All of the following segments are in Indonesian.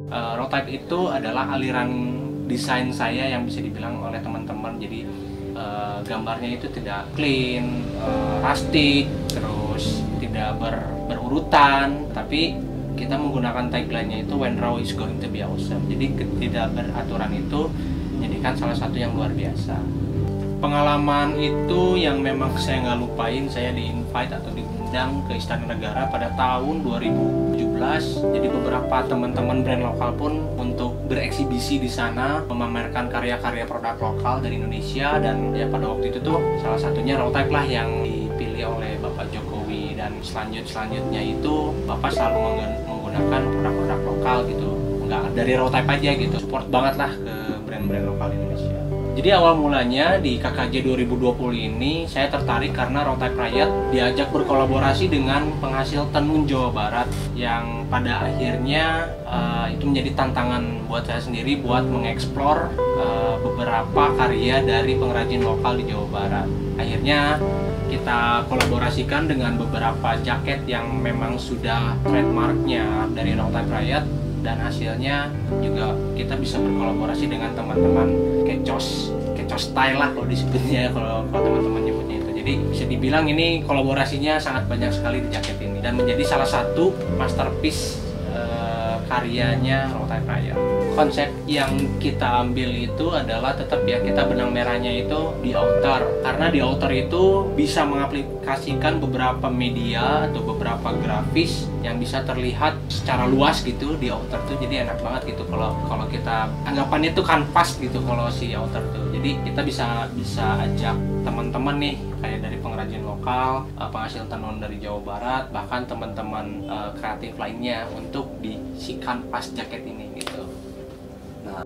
Road type itu adalah aliran desain saya yang bisa dibilang oleh teman-teman. Jadi gambarnya itu tidak clean, rustic, terus tidak berurutan, tapi kita menggunakan tagline-nya itu when raw is going to be awesome. Jadi tidak beraturan itu menjadikan salah satu yang luar biasa. Pengalaman itu yang memang saya nggak lupain, saya di-invite atau diundang ke Istana Negara pada tahun 2017. Jadi beberapa teman-teman brand lokal pun untuk bereksibisi di sana, memamerkan karya-karya produk lokal dari Indonesia. Dan ya pada waktu itu tuh salah satunya Road Type lah yang dipilih oleh Bapak Jokowi. Dan selanjutnya itu Bapak selalu menggunakan produk-produk lokal gitu, nggak dari Road Type aja gitu, support banget lah ke brand-brand lokal Indonesia. Jadi awal mulanya di KKJ 2020 ini saya tertarik karena Road Type Riot diajak berkolaborasi dengan penghasil tenun Jawa Barat yang pada akhirnya itu menjadi tantangan buat saya sendiri buat mengeksplor beberapa karya dari pengrajin lokal di Jawa Barat. Akhirnya kita kolaborasikan dengan beberapa jaket yang memang sudah trademarknya dari Road Type Riot. Dan hasilnya juga kita bisa berkolaborasi dengan teman-teman Kecos style lah kalau disebutnya, kalau teman-teman nyebutnya itu. Jadi bisa dibilang ini kolaborasinya sangat banyak sekali di jaket ini dan menjadi salah satu masterpiece karyanya Road Type Riot. Konsep yang kita ambil itu adalah tetap ya, kita benang merahnya itu di outer, karena di outer itu bisa mengaplikasikan beberapa media atau beberapa grafis yang bisa terlihat secara luas gitu di outer tuh. Jadi enak banget gitu kalau kita anggapannya itu kanvas gitu kalau si outer tuh. Jadi kita bisa ajak teman-teman nih kayak dari pengrajin lokal, penghasil tenun dari Jawa Barat, bahkan teman-teman kreatif lainnya untuk di si kanvas jaket ini gitu. Nah,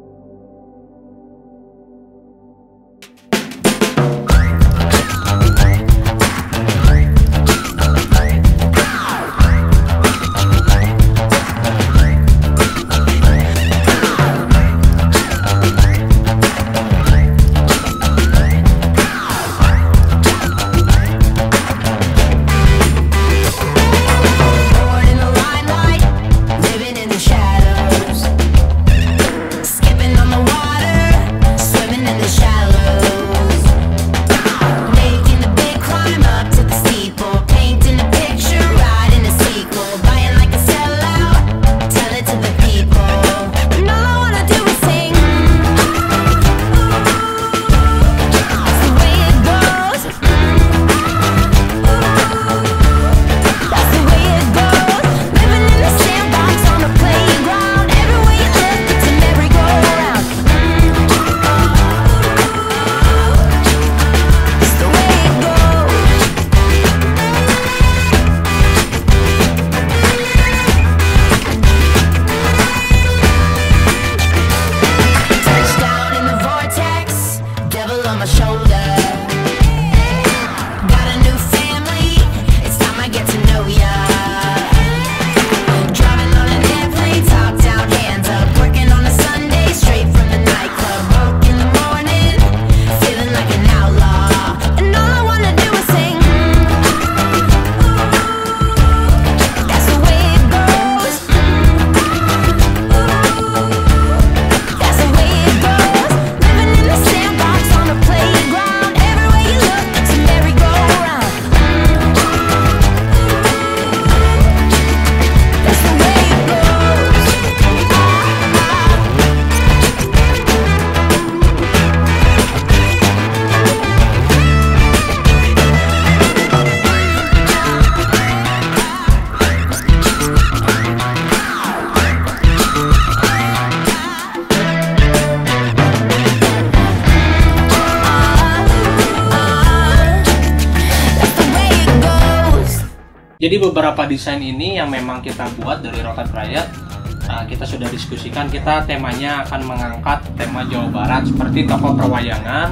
jadi beberapa desain ini yang memang kita buat dari Road Type Riot, kita sudah diskusikan. Kita temanya akan mengangkat tema Jawa Barat seperti tokoh perwayangan,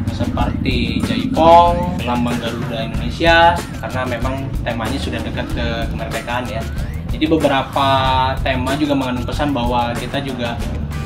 seperti Jaipong, lambang Garuda Indonesia, karena memang temanya sudah dekat ke kemerdekaan ya. Jadi beberapa tema juga mengandung pesan bahwa kita juga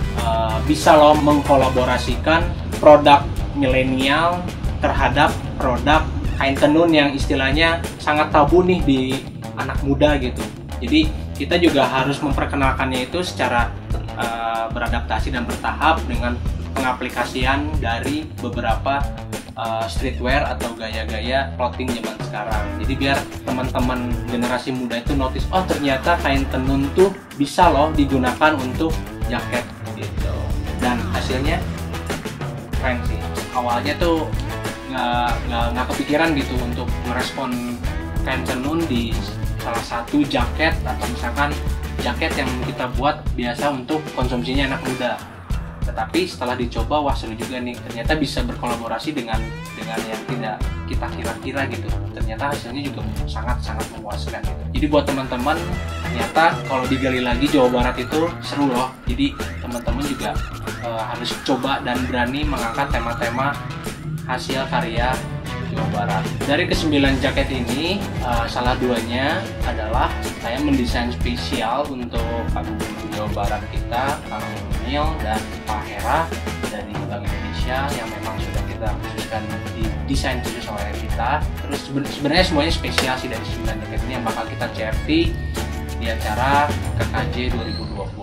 bisa loh mengkolaborasikan produk milenial terhadap produk kain tenun yang istilahnya sangat tabu nih di anak muda gitu. Jadi kita juga harus memperkenalkannya itu secara beradaptasi dan bertahap dengan pengaplikasian dari beberapa streetwear atau gaya-gaya clothing zaman sekarang. Jadi biar teman-teman generasi muda itu notice, oh ternyata kain tenun tuh bisa loh digunakan untuk jaket gitu. Dan hasilnya keren sih. Awalnya tuh nggak kepikiran gitu untuk merespon kain tenun di salah satu jaket, atau misalkan jaket yang kita buat biasa untuk konsumsinya anak muda. Tetapi setelah dicoba, wah seru juga nih, ternyata bisa berkolaborasi dengan yang tidak kita kira-kira gitu. Ternyata hasilnya juga sangat-sangat memuaskan gitu. Jadi buat teman-teman, ternyata kalau digali lagi Jawa Barat itu seru loh. Jadi teman-teman juga harus coba dan berani mengangkat tema-tema hasil karya Jawa Barat. Dari ke-9 jaket ini, salah duanya adalah saya mendesain spesial untuk Pak Gubernur Jawa Barat kita, Kang Emil dan Pak Hera dari Bank Indonesia, yang memang sudah kita khususkan di desain khusus oleh kita. Terus sebenarnya semuanya spesial sih dari 9 jaket ini yang bakal kita CFT di acara KKJ 2020.